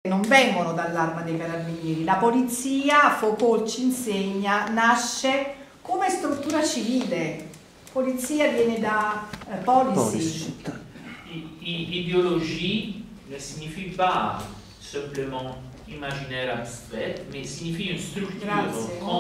non vengono dall'Arma dei Carabinieri. La polizia, Foucault ci insegna, nasce come struttura civile. Polizia viene da policy. Idéologie ne signifie pas simplement imaginaire abstrait, mais signifie une structure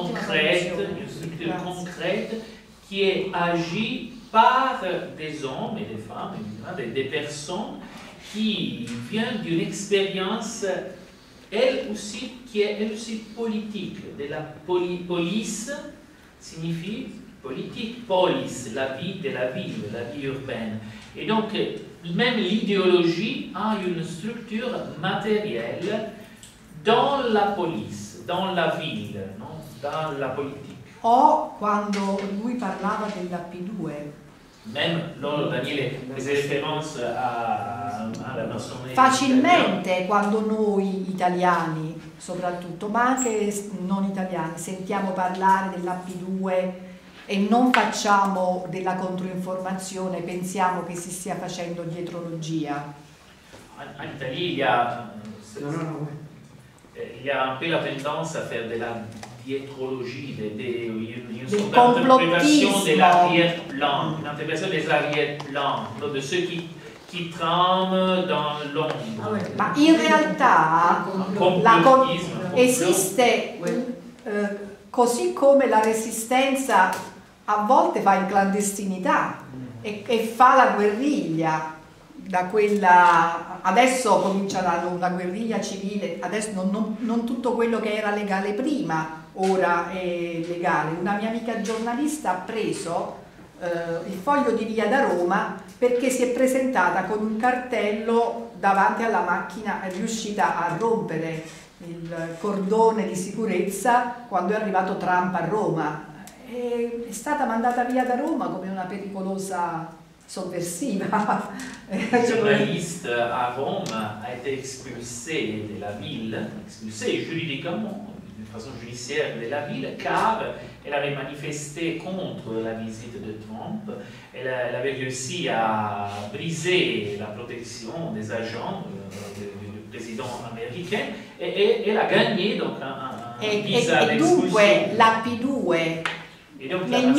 concrète qui est agie par des hommes et des femmes, évidemment, des personnes qui viennent d'une expérience, elle aussi, qui est elle aussi politique. De la police signifie politique, polis, la vie de la ville, la vie urbaine. Et donc, même l'idéologie a une structure matérielle dans la police, dans la ville, no? Dans la politique. O quando lui parlava della P2. Même loro, Daniele, fece référence alla maçonneria. Facilmente quando noi italiani, soprattutto, ma anche non italiani, sentiamo parlare della P2 e non facciamo della controinformazione, pensiamo che si stia facendo dietrologia. En Italie, il y a un peu la tendance à faire de la diétrologie, une interprétation de l'arrière-plan, une interprétation des arrière-plans, de ceux qui trament dans l'ombre. Ma in realtà esiste, così come la resistenza a volte fa in clandestinità e fa la guerriglia. Da quella, adesso comincia una guerriglia civile, adesso non tutto quello che era legale prima ora è legale. Una mia amica giornalista ha preso il Foglio di Via da Roma perché si è presentata con un cartello davanti alla macchina, è riuscita a rompere il cordone di sicurezza quando è arrivato Trump a Roma. È stata mandata via da Roma come una pericolosa sovversiva. Le journaliste à Rome a été expulsé de la ville, expulsé juridiquement, d'une façon judiciaire de la ville, car elle avait manifesté contre la visite de Trump. Elle avait réussi à briser la protection des agents du président américain et elle a gagné donc un visa d'expulsion. Dunque la P2 nel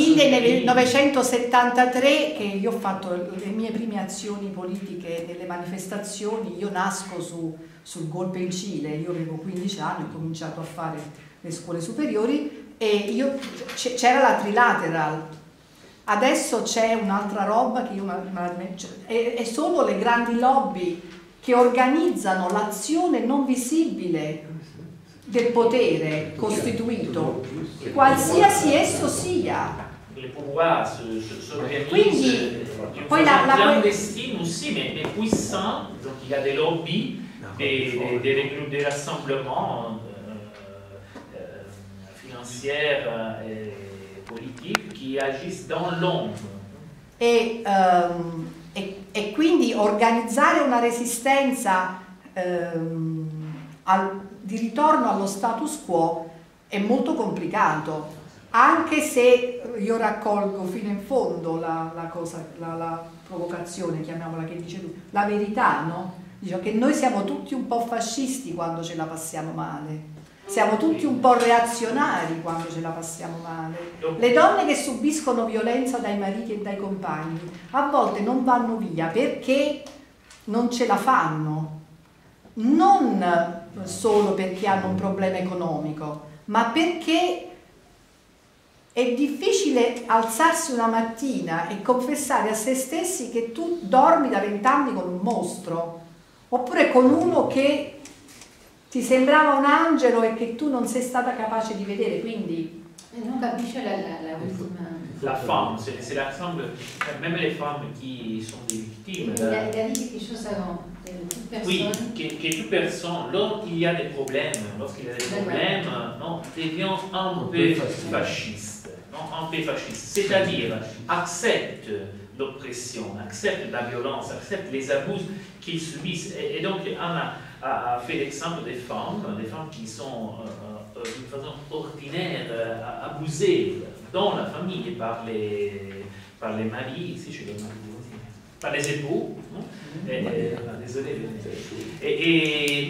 1973, che io ho fatto le mie prime azioni politiche nelle manifestazioni, io nasco sul golpe in Cile, io avevo 15 anni, ho cominciato a fare le scuole superiori e c'era la Trilateral, adesso c'è un'altra roba che e sono le grandi lobby che organizzano l'azione non visibile del potere costituito, qualsiasi esso sia. Le pouvoir s'organisent. Quindi, poi clandestine aussi, mais puissant. Donc il y a des lobbies, des rassemblements financiers et politiques qui agissent dans l'ombre. E quindi organizzare una resistenza di ritorno allo status quo è molto complicato, anche se io raccolgo fino in fondo la provocazione, chiamiamola, che dice lui, la verità, no? Dice che noi siamo tutti un po' fascisti quando ce la passiamo male, siamo tutti un po' reazionari quando ce la passiamo male. Le donne che subiscono violenza dai mariti e dai compagni a volte non vanno via perché non ce la fanno, non solo perché hanno un problema economico, ma perché è difficile alzarsi una mattina e confessare a se stessi che tu dormi da 20 anni con un mostro, oppure con uno che ti sembrava un angelo e che tu non sei stata capace di vedere, quindi non capisce la femme, c'est l'ensemble, même les femmes qui sont des victimes. Il a dit quelque chose avant. Oui, que toute personne, lorsqu'il y a des problèmes, non, devient un peu fasciste, c'est-à-dire accepte l'oppression, accepte la violence, accepte les abus qu'ils subissent. Et donc, Anna a fait l'exemple des femmes qui sont d'une façon ordinaire abusées dans la famille par les maris, ici chez les maris, par les époux, désolé, mais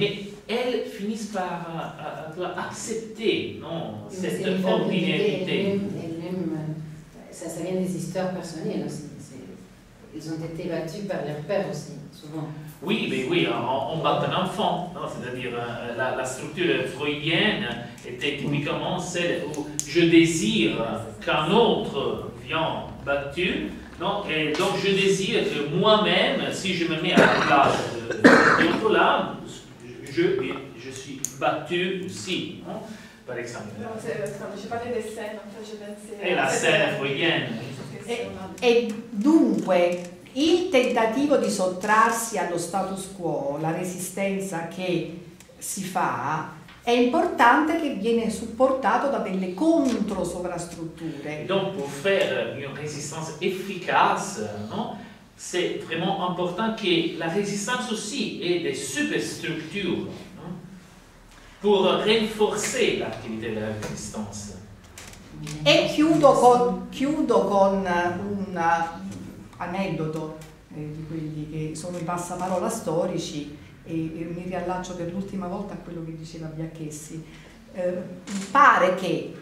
elles finissent par accepter, non, Mais cette c'est une ordinarité. Ça vient des histoires personnelles aussi. Ils ont été battus par leur père aussi, souvent. Oui, mais oui, on bat un enfant, non, c'est-à-dire la structure freudienne était typiquement celle où je désire qu'un autre vienne battu, non, et donc je désire que moi-même, si je me mets à la place de l'autre là, je suis battu aussi, non, par exemple. Je parlais des scènes, en fait, je pensais... E la scène freudienne. E dunque il tentativo di sottrarsi allo status quo, la resistenza che si fa, è importante che viene supportato da delle controsovrastrutture. Donc pour faire une résistance efficace, non, c'est vraiment important que la résistance aussi ait des superstructures, non, pour renforcer l'activité de la résistance. E chiudo con un aneddoto di quelli che sono i passaparola storici e mi riallaccio per l'ultima volta a quello che diceva Biacchessi. Pare che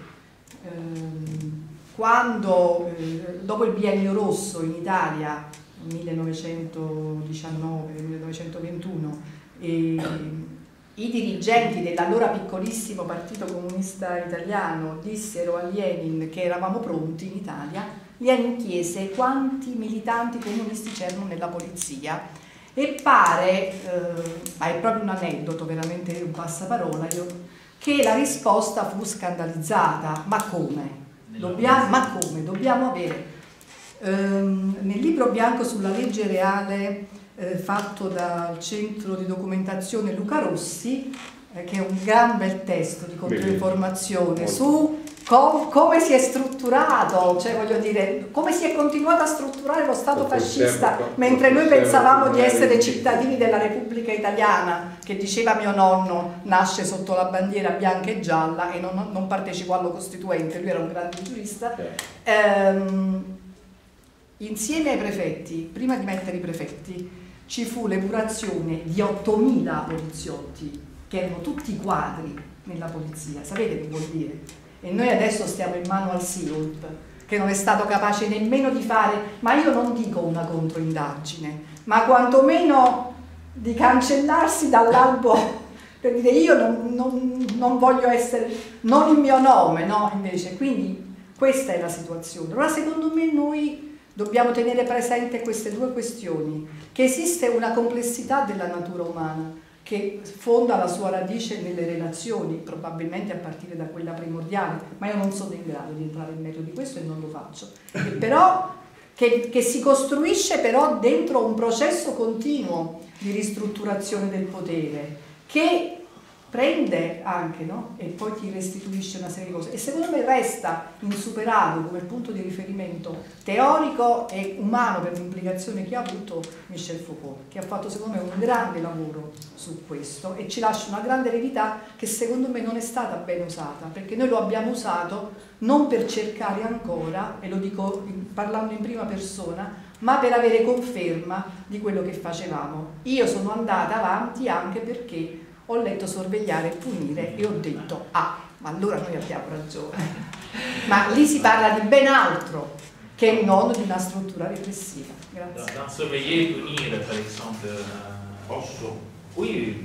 quando dopo il biennio rosso in Italia 1919-1921 i dirigenti dell'allora piccolissimo Partito Comunista Italiano dissero a Lenin che eravamo pronti in Italia, Lenin chiese quanti militanti comunisti c'erano nella polizia e pare, ma è proprio un aneddoto, veramente un passaparola, che la risposta fu scandalizzata. Ma come? Dobbiamo avere nel libro bianco sulla legge reale fatto dal centro di documentazione Luca Rossi, che è un gran bel testo di controinformazione su come si è strutturato, cioè voglio dire, come si è continuato a strutturare lo Stato fascista, mentre noi pensavamo di essere cittadini della Repubblica Italiana, che diceva mio nonno nasce sotto la bandiera bianca e gialla e non partecipò allo Costituente, lui era un grande giurista. Insieme ai prefetti, prima di mettere i prefetti, ci fu l'epurazione di 8.000 poliziotti, che erano tutti quadri nella polizia. Sapete che vuol dire? E noi adesso stiamo in mano al SIOP, che non è stato capace nemmeno di fare, ma io non dico una controindagine, ma quantomeno di cancellarsi dall'albo, per dire io non voglio essere, non il mio nome, no? Invece, quindi questa è la situazione. Allora secondo me noi dobbiamo tenere presente queste due questioni, che esiste una complessità della natura umana che fonda la sua radice nelle relazioni, probabilmente a partire da quella primordiale, ma io non sono in grado di entrare in merito di questo e non lo faccio, però che si costruisce però dentro un processo continuo di ristrutturazione del potere, che prende anche, no? E poi ti restituisce una serie di cose e secondo me resta insuperato come punto di riferimento teorico e umano per l'implicazione che ha avuto Michel Foucault, che ha fatto secondo me un grande lavoro su questo e ci lascia una grande eredità che secondo me non è stata ben usata, perché noi lo abbiamo usato non per cercare ancora, e lo dico parlando in prima persona, ma per avere conferma di quello che facevamo. Io sono andata avanti anche perché ho letto Sorvegliare e punire e ho detto, ma allora noi abbiamo ragione. Ma lì si parla di ben altro che non di una struttura repressiva. Grazie. Dans Surveiller et punire, par exemple, Posso? oui,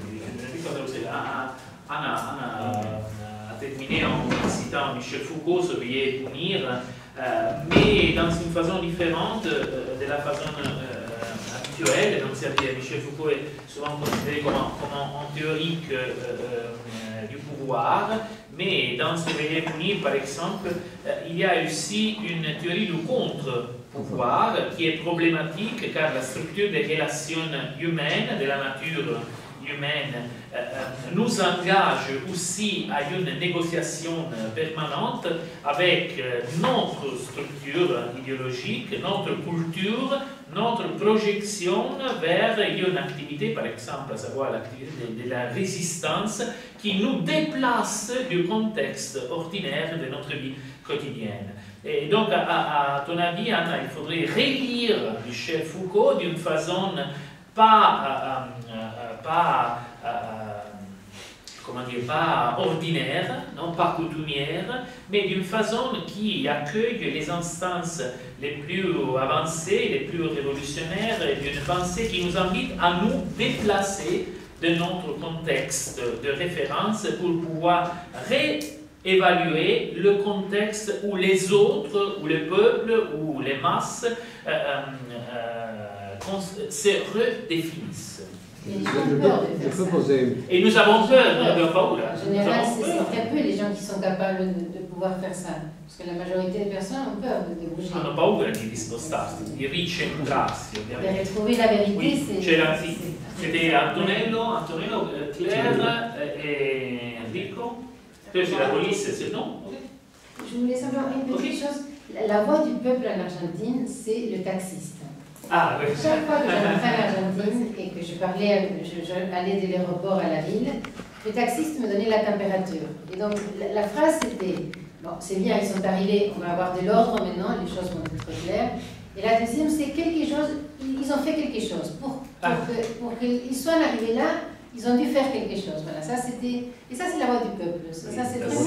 Anna a terminé en citant Michel Foucault, Surveiller et punire, mais dans une façon différente de la façon habituelle. Donc, c'est-à-dire Michel Foucault est souvent considéré comme un théorique du pouvoir, mais dans Surveiller et punir, par exemple, il y a aussi une théorie du contre-pouvoir qui est problématique car la structure des relations humaines, de la nature humaine, nous engage aussi à une négociation permanente avec notre structure idéologique, notre culture, notre projection vers une activité, par exemple, à savoir l'activité de la résistance, qui nous déplace du contexte ordinaire de notre vie quotidienne. Et donc, à ton avis, Anna, il faudrait relire Michel Foucault d'une façon pas comment dire, pas ordinaire, non pas coutumière, mais d'une façon qui accueille les instances les plus avancées, les plus révolutionnaires, et d'une pensée qui nous invite à nous déplacer de notre contexte de référence pour pouvoir réévaluer le contexte où les autres, où le peuple, où les masses se redéfinissent. Et les gens ont peur de faire ça. Et nous avons peur, nous n'avons pas En général, c'est très peu les gens qui sont capables de pouvoir faire ça. Parce que la majorité des personnes ont peur de bouger. Hanno paura di discostarsi, di ricentrarsi, Per ovviamente. retrouver la vérité, Oui, c'est... c'era sì, c'était Antonello, Claire et Enrico. Poi c'est la police, c'est non? Je voulais simplement une petite chose. La voix du peuple en Argentine, c'est le taxiste. Ah, oui. Chaque fois que j'entrais en Argentine et que je allais de l'aéroport à la ville, le taxiste me donnait la température. Et donc la phrase c'était, bon c'est bien, ils sont arrivés, on va avoir de l'ordre maintenant, les choses vont être claires. Et la deuxième c'est quelque chose, ils ont fait quelque chose. Pour qu'ils soient arrivés là, ils ont dû faire quelque chose. Voilà, ça c'était, et ça c'est la voix du peuple. Ça c'est vraiment...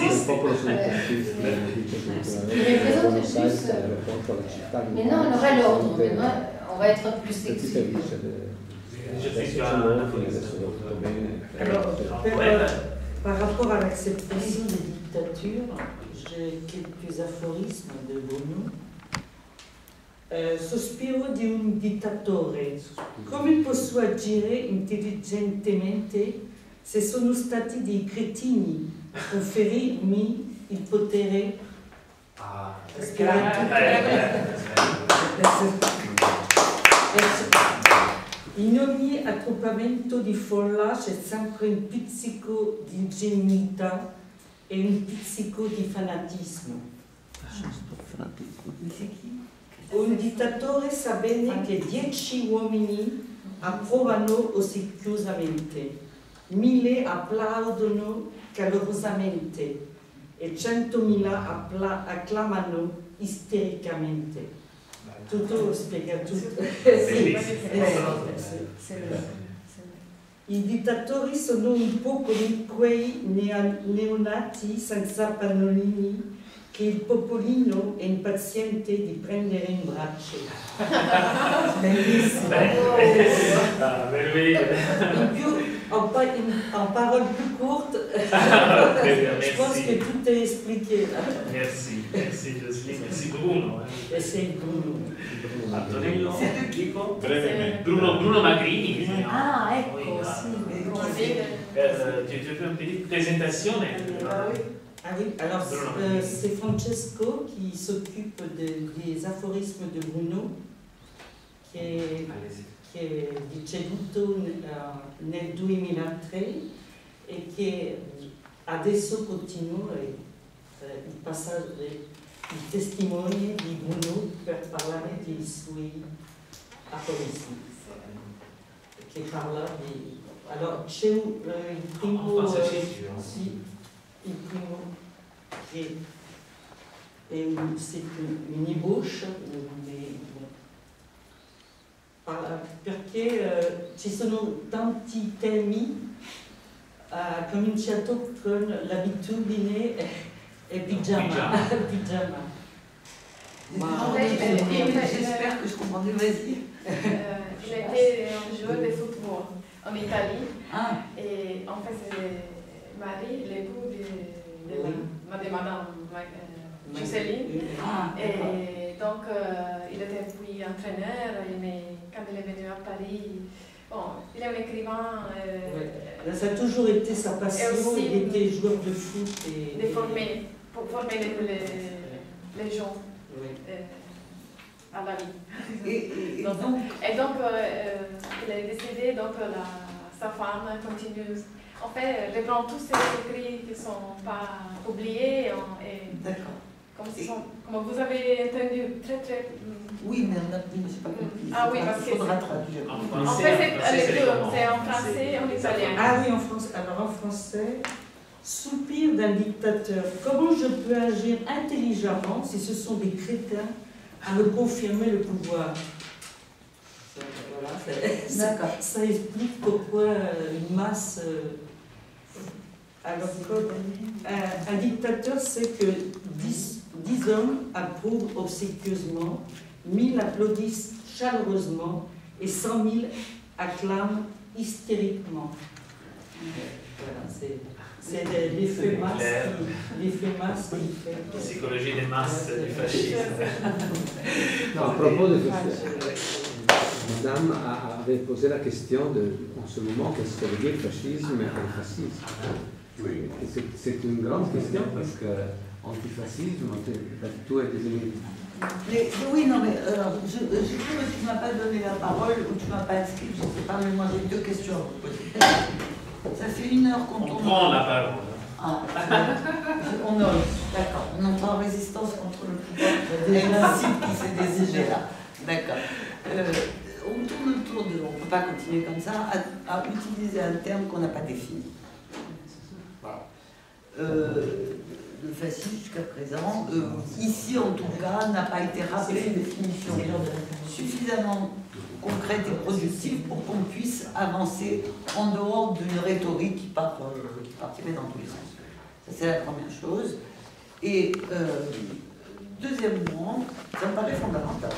Il représente juste... Maintenant on aura l'ordre, maintenant on va être plus exigeant. Alors, par rapport à l'acceptation des dictatures, j'ai quelques aphorismes de Bruno. Sospiro di un dittatore. Come posso agire intelligentemente se sono stati dei cretini a conferirmi il potere? In ogni attruppamento di folla c'è sempre un pizzico di ingenuità e un pizzico di fanatismo. Un dittatore sa bene che 10 uomini approvano ossequiosamente, 1000 applaudono calorosamente e 100.000 acclamano istericamente. Tutto spiega tutto. I dittatori sono un po' come quei neonati senza pannolini che il popolino è impaziente di prendere in braccio. Bellissimo. In più, en parole plus courte, je pense que tout est expliqué là. Merci Jocelyne, merci Bruno. E sei Bruno. Antonello, Enrico, brevemente. Bruno Magrini. Ah, ecco, sì. Tu fais une petite présentation. Ah oui, alors c'est Francesco qui s'occupe des aphorismes de Bruno, che è deceduto nel 2003 e che adesso continua il passaggio, i testimoni di Bruno per parlare dei suoi aforismi, che parla di... Allora c'è il primo... Sì, il primo che è un'iboscia, perché ci sono tanti temi. Ha cominciato con l'abitudine e pigiama. J'espère que je comprends. Vas-y. Il était un joueur de football en Italie. Ah. Et en fait, c'est Marie, l'époux de Madame Jocelyne. Ah, et donc, il était puis entraîneur, mais quand il est venu à Paris, bon, il est un écrivain. Ça a toujours été sa passion, aussi, il était joueur de foot. De former, pour former les gens à la vie. Et donc, il est décédé, donc sa femme continue. En fait, reprend tous ces écrits qui ne sont pas oubliés. D'accord. Comme vous avez entendu, très... Oui, mais je n'ai pas compris. Ah oui, parce que... Il faudra traduire. En fait, c'est en français et en italien. Ah oui, en français. Alors en français, soupir d'un dictateur. Comment je peux agir intelligemment si ce sont des crétins à me confirmer le pouvoir? Voilà, ça explique pourquoi une masse Alors, un dictateur, c'est que 10 hommes approuvent obséquieusement, 1000 applaudissent chaleureusement et 100 000 acclament hystériquement. Voilà, c'est l'effet masse qui fait. Psychologie des masses du fascisme. Non, à propos de Madame avait posé la question en ce moment qu'est-ce que veut dire fascisme et fascisme. Oui. C'est une grande question parce que antifascisme, tout est désigné. Mais, oui, non, mais je trouve que tu ne m'as pas donné la parole ou tu ne m'as pas inscrit, je ne sais pas, mais moi j'ai 2 questions à vous poser. Ça fait 1 heure qu'on tourne. On prend la parole. Ah, on ose, d'accord. On entre en résistance contre le pouvoir principe qui s'est désigé là. D'accord. On tourne autour de. On ne peut pas continuer comme ça à utiliser un terme qu'on n'a pas défini. Le fascisme jusqu'à présent, ici en tout cas, n'a pas été rappelé une définition suffisamment concrète et productive pour qu'on puisse avancer en dehors d'une rhétorique qui partirait dans tous les sens. Ça, c'est la première chose. Et deuxièmement, ça me paraît fondamental.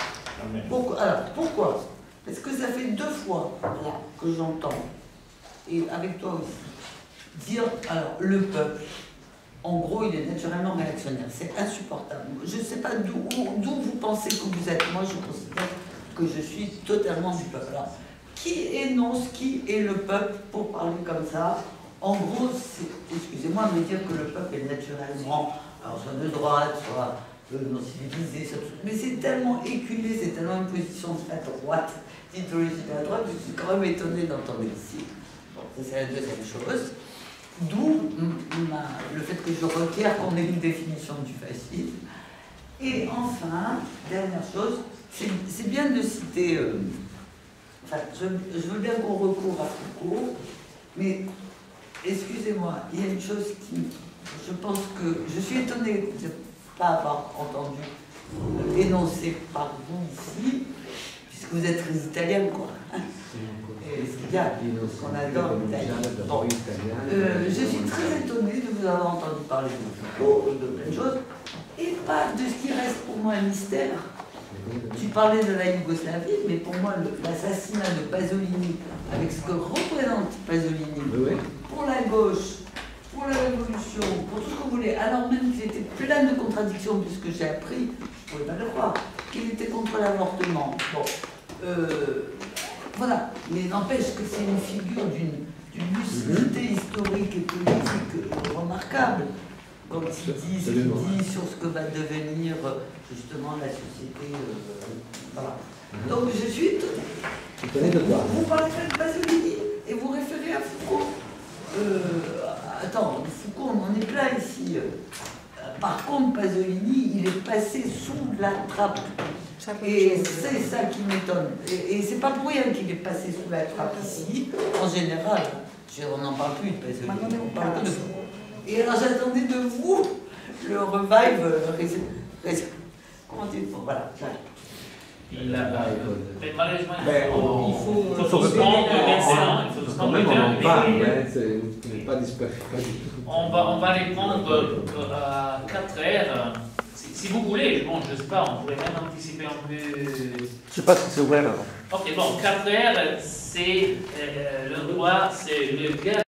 Pourquoi? Parce que ça fait 2 fois là, que j'entends, et avec toi aussi, dire, alors, le peuple, en gros, il est naturellement réactionnaire. C'est insupportable. Je ne sais pas d'où vous pensez que vous êtes. Moi, je considère que je suis totalement du peuple. Alors, qui énonce qui est le peuple pour parler comme ça? En gros, excusez-moi de me dire que le peuple est naturellement, alors soit de droite, soit non civilisé, mais c'est tellement éculé, c'est tellement une position de la droite, d'idéologie de la droite, je suis quand même étonnée d'entendre ici. Bon, ça c'est la deuxième chose. D'où le fait que je requiert qu'on ait une définition du fascisme. Et enfin, dernière chose, c'est bien de citer, je veux bien qu'on recourt à Foucault, mais excusez-moi, il y a une chose qui, je pense que, je suis étonnée de ne pas avoir entendu énoncé par vous ici, puisque vous êtes très italienne, quoi. Et c'est bien, qu'on adore l'Italie. Bon. Je suis très étonnée de vous avoir entendu parler de Foucault, de plein de choses, et pas de ce qui reste pour moi un mystère. Tu parlais de la Yougoslavie, mais pour moi, l'assassinat de Pasolini, avec ce que représente Pasolini, pour la gauche, pour la révolution, pour tout ce que vous voulez, alors même qu'il était plein de contradictions, puisque j'ai appris, je ne pouvais pas le croire, qu'il était contre l'avortement. Bon, voilà, mais n'empêche que c'est une figure d'une lucidité historique et politique remarquable. Donc il dit ce qu'il dit sur ce que va devenir justement la société. Voilà. Donc je suis étonnée. Vous parlez de Pasolini et vous référez à Foucault. Attends, Foucault, on en est plein ici. Par contre, Pasolini, il est passé sous la trappe. Et c'est ça qui m'étonne. Et c'est pas pour rien qu'il est passé sous la trappe ici. En général, on n'en parle plus de Pasolini, on parle que de Foucault. Et alors j'attendais de vous le revive, comment dire, voilà, mais malheureusement, il faut doucement maintenant, il faut doucement on va répondre à 4 heures. Si vous voulez, bon, je ne sais pas, on pourrait même anticiper un peu. Je ne sais pas si c'est ouvert alors. Ok, bon, 4 heures, c'est l'endroit, c'est le gars.